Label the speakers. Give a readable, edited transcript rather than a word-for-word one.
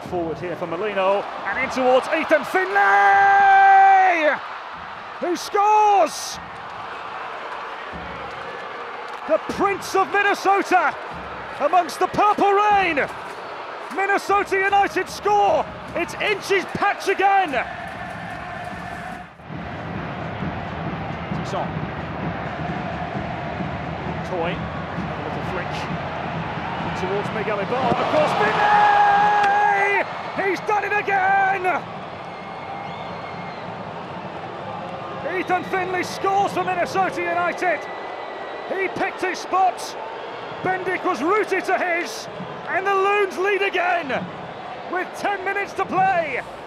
Speaker 1: forward here for Molino, and in towards Ethan Finlay, who scores! The Prince of Minnesota amongst the purple rain. Minnesota United score. It's Inch's patch again. It's on. Toy, a little flinch. Towards Miguel Ibarra, of course, Finlay! He's done it again! Ethan Finlay scores for Minnesota United. He picked his spot. Bendick was rooted to his, and the Loons lead again with 10 minutes to play.